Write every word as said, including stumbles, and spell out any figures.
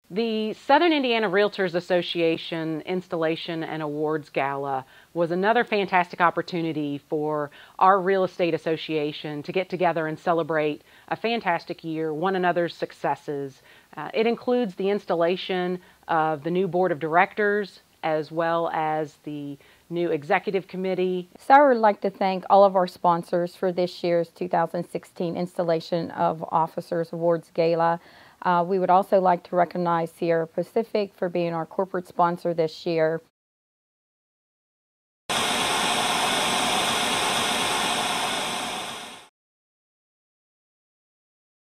The Southern Indiana Realtors Association Installation and Awards Gala was another fantastic opportunity for our real estate association to get together and celebrate a fantastic year, one another's successes. Uh, it includes the installation of the new board of directors as well as the new executive committee. Sara would like to thank all of our sponsors for this year's two thousand sixteen Installation of Officers Awards Gala. Uh, we would also like to recognize SIRA Pacific for being our corporate sponsor this year.